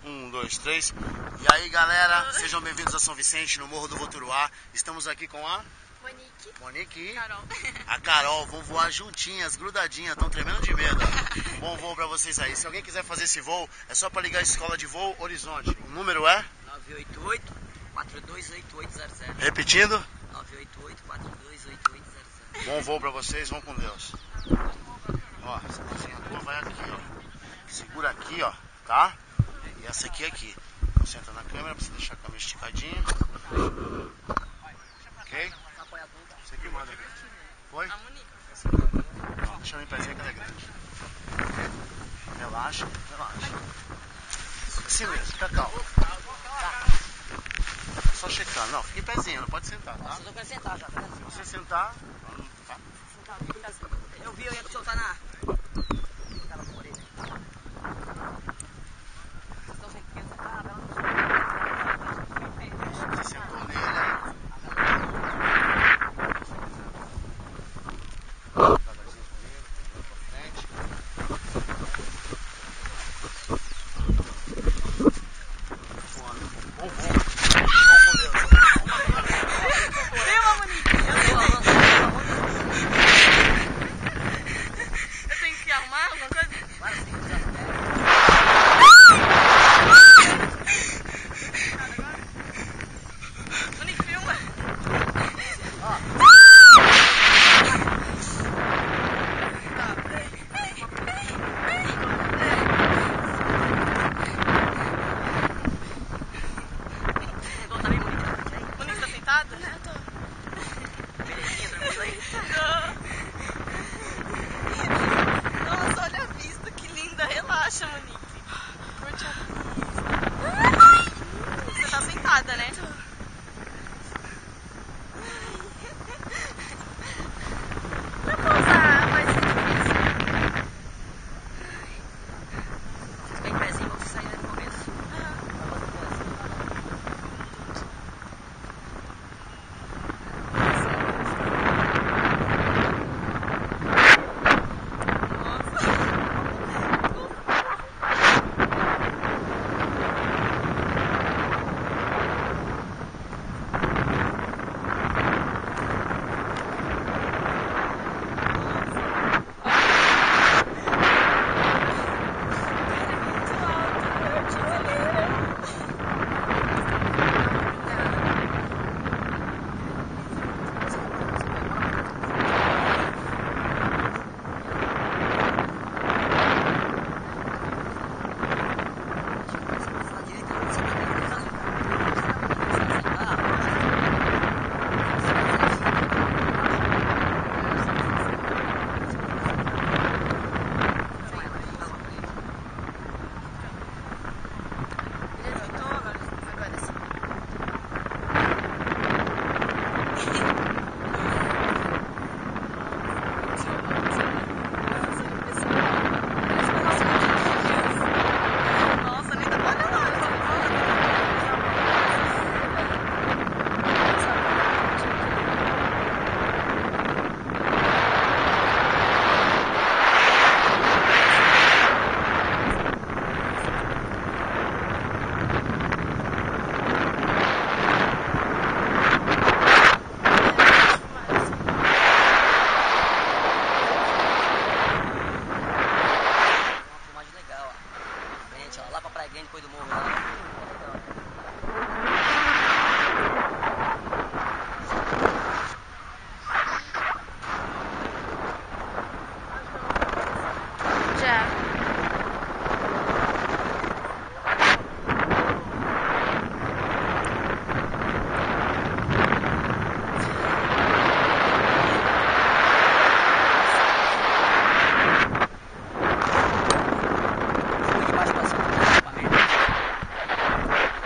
Um, dois, três. E aí, galera, sejam bem-vindos a São Vicente, no Morro do Voturuá. Estamos aqui com a Monique e Carol. a Carol. Vão voar juntinhas, grudadinhas, estão tremendo de medo. Bom voo pra vocês aí. Se alguém quiser fazer esse voo, é só pra ligar a Escola de Voo Horizonte. O número é? 988-428800. Repetindo? 988-428800. Bom voo pra vocês, vão com Deus. Ó, essa cozinha tua vai aqui, ó. Segura aqui, ó, tá? E essa aqui. Concentra na câmera pra você deixar a câmera esticadinha. Ok? Você que manda. Foi? A Monique. Não, deixa eu em pezinho que ela é grande. Relaxa. Assim mesmo, fica calmo. Só checando. Não, fica em pezinho, não pode sentar, tá? Eu tô querendo sentar já, tá? Se você sentar, tá? Eu ia soltar na... Tava com a orelha. Então você quer sentar, ela não Você sentou nele aí. Devagarzinho comigo, pra frente. Voando. Bom voo. Vamos com Deus. Viu, Monique? Eu tenho que arrumar alguma coisa? Monique, filma. Monique, tá sentada? Eu tô. Nossa, olha a vista, que linda. Relaxa, Monique. Curte a vista. Você tá sentada, né? Pra pousar, mas Fica em pezinho pra você sair no começo. nossa, nem dá pra olhar lá. Uma filmagem legal, ó. Frente, ó. Lá pra Praia Grande, depois do morro lá. Já. Fica de baixo pra cima.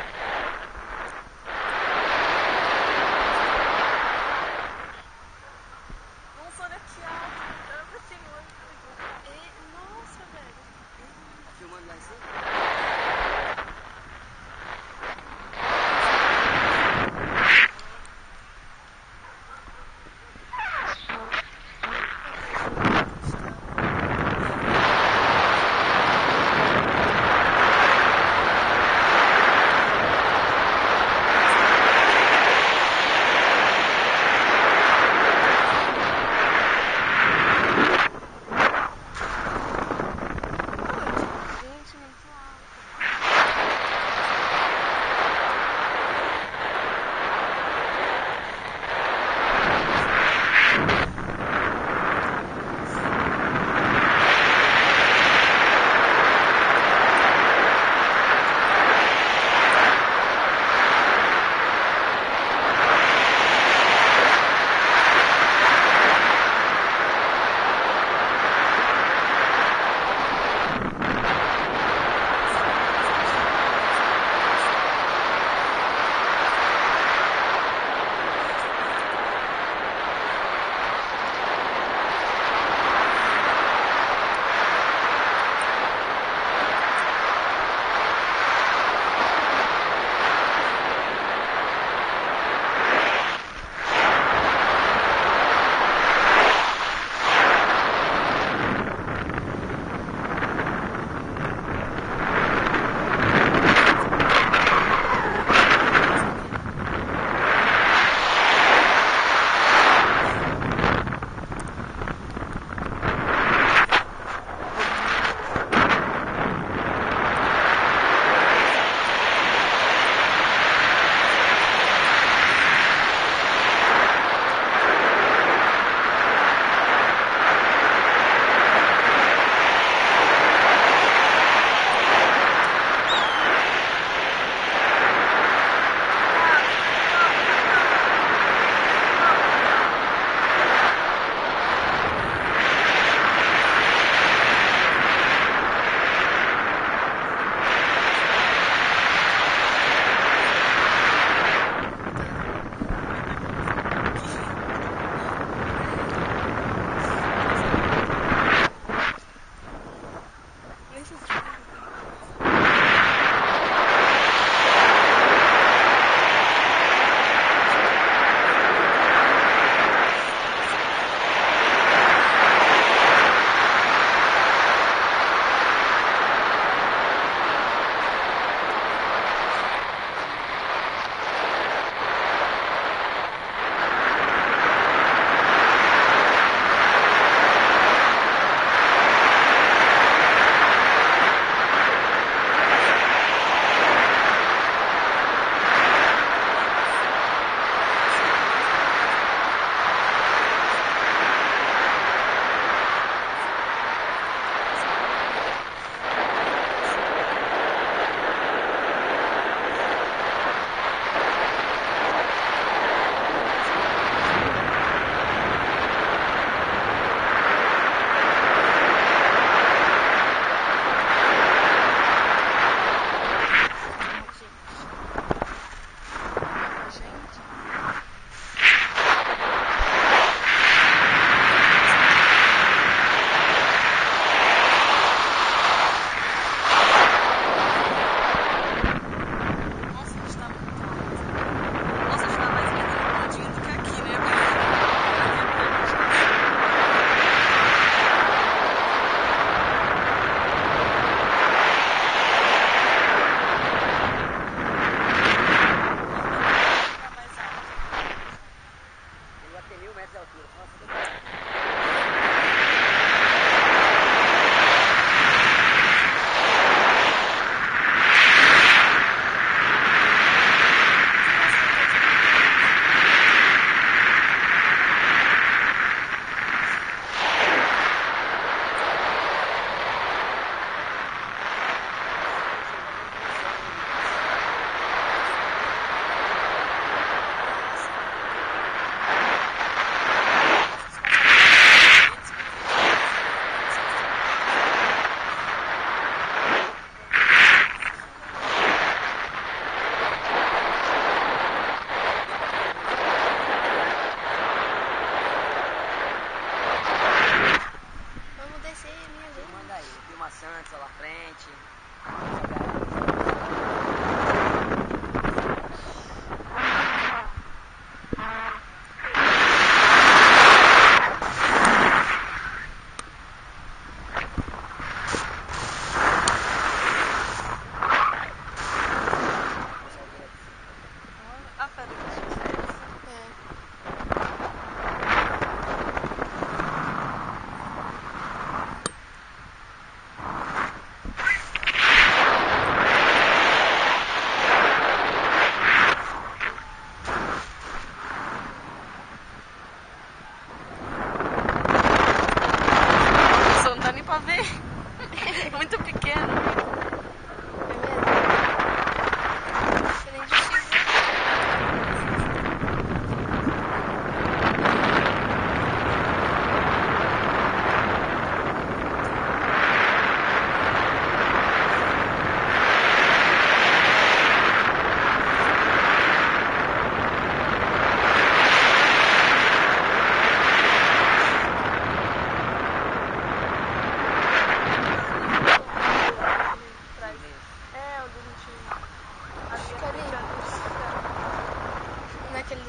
Naquele.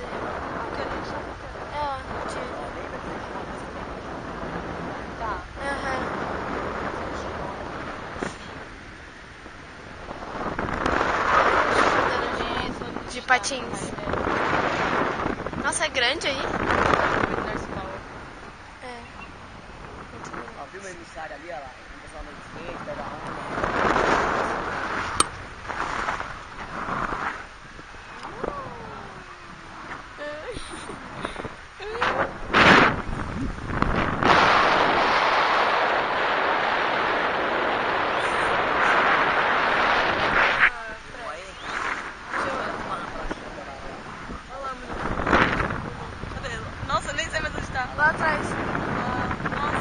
É, Tá. De patins. Nossa, é grande aí? É. Ó, viu meu emissário ali, ó lá? O pessoal no skate, pega a onda. Nossa, nem sei mais onde tá. Lá atrás. Nossa,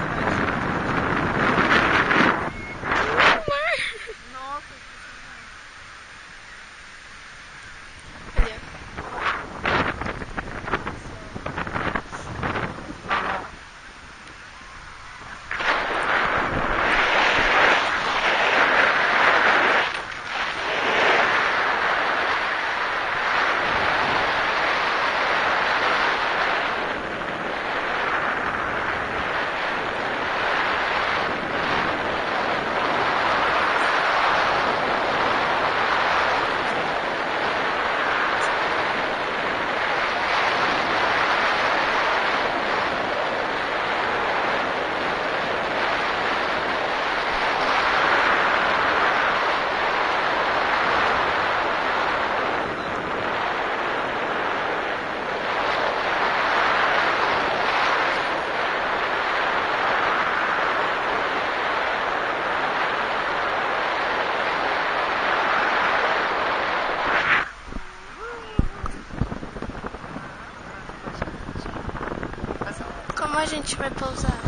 nossa. Cadê? Como a gente vai pousar?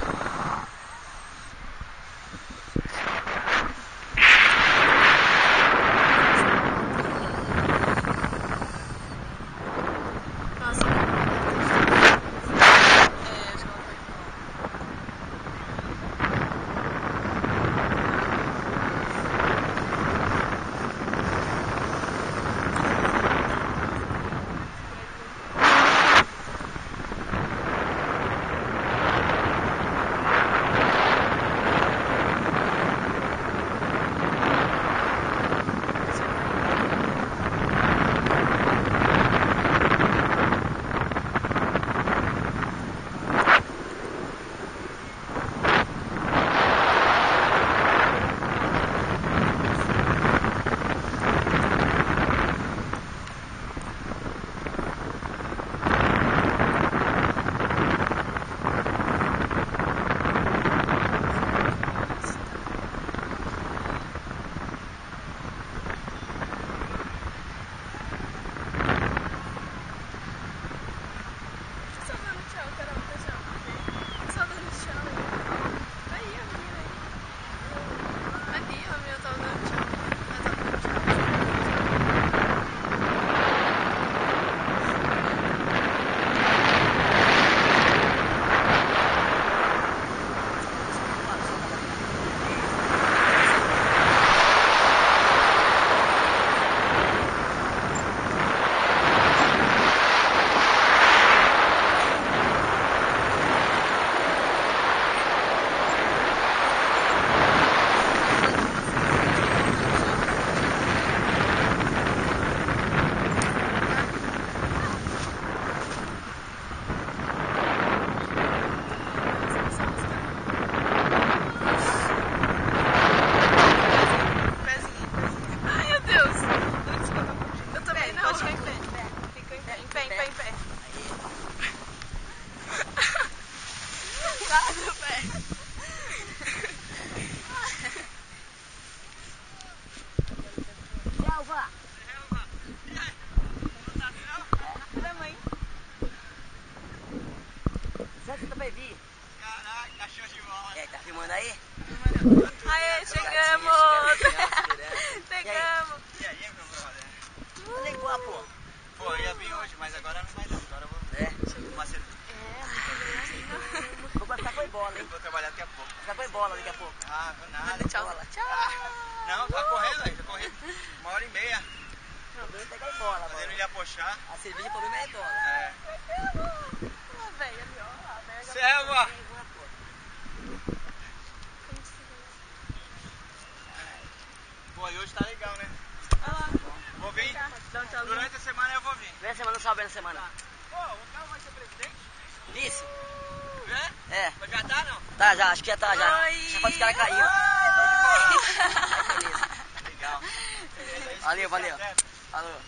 Caraca, show de bola. É, tá filmando aí? Aê, chegamos! Chegamos! E aí, meu brother? Onde é que vai, pô? Pô, eu ia vir hoje, mas agora não vai dar. Agora eu vou. É? Uma cerveja. É, muito legal. Vai ficar com a bola, hein? Vou trabalhar daqui a pouco. Vai ficar com a bola daqui a pouco. Ah, vou nada. Manda tchau. Tchau. Não, tá correndo aí, já corri 1h30. O problema é pegar a bola, Podendo mano. ir apochar. A cerveja, o problema é a bola. É. Ah, velho, ali, ó. A merda. Selva! Pô, e hoje tá legal, né? Olha lá. Vou vir. Dá um tchauzinho. Durante a semana eu vou vir. Vem a semana, salve na semana. Pô, o carro vai ser presidente? Isso. É? É. Vai já tá, não? Tá, já, acho que já tá, já. Oi. Já pode os caras cair. Aí, beleza. Legal. Valeu, valeu. Falou.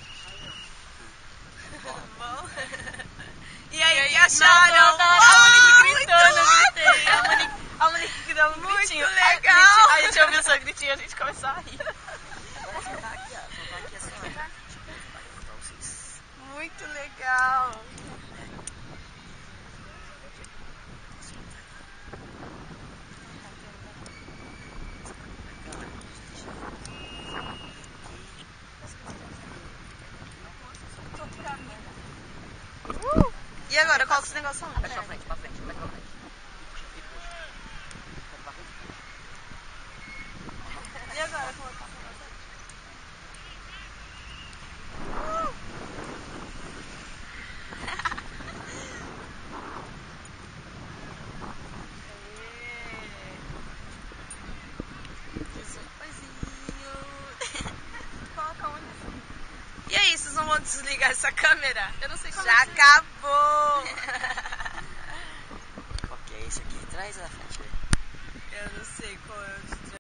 Bom. E aí, que acharam? A Monique gritando, eu gritei. A Monique deu um gritinho. Muito legal. Aí a gente ouviu o seu gritinho e a gente começou a rir. Agora sentar aqui, ó. Sentar aqui assim, ó. Pra vocês. Muito legal. E agora, qual esse negócio? Abre pra frente, pra frente, vai pra frente. E puxa. Vai pra frente. E agora, como eu faço agora? E aí, vocês não vão desligar essa câmera? Eu não sei como. Já acabou! Qual que é esse aqui? Traz na frente aí. Eu não sei qual é o